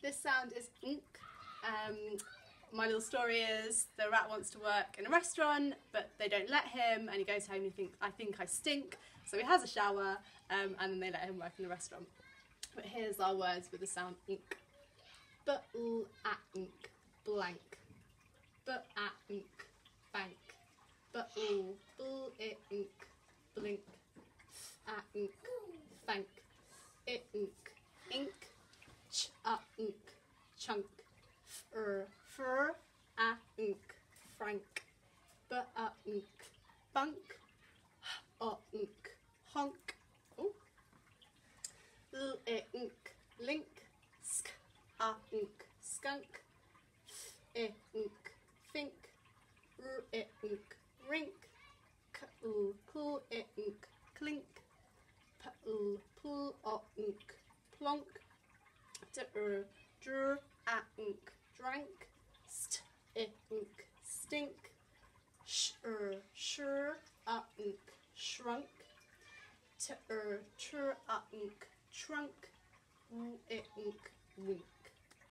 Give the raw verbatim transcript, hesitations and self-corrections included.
This sound is ink. Um, my little story is the rat wants to work in a restaurant, but they don't let him, and he goes home and he thinks, I think I stink. So he has a shower, um, and then they let him work in the restaurant. But here's our words with the sound ink. B-l at ink, blank. B-at ink, bank. B-l, bl-it ink, blink. F-at ink, thank. It ink, ink. Ch-at ink, chunk. F-er, fur. A ink, frank. B-at ink, bunk. H-at ink, honk. Ooh. L-it ink, link. Sk-a ink, skunk. F-it ink, think. R-it ink, rink. K-l, cl-it ink, clink. P-l, pl-at ink, plonk. D-er, dr-at ink, drank. St-it ink, stink. Sh-er, sure-at ink, shrunk. T-er, tr-at ink, trunk. W-it ink, wink.